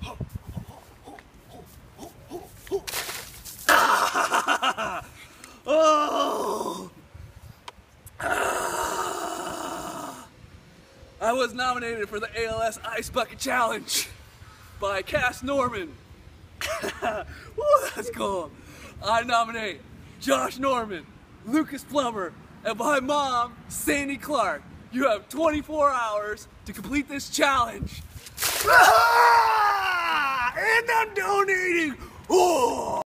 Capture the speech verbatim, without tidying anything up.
Oh! I was nominated for the A L S Ice Bucket Challenge by Cass Norman. Woo, that's cool. I nominate Josh Norman, Lucas Plummer, and my mom, Sandy Clark. You have twenty-four hours to complete this challenge. And I'm donating. Oh!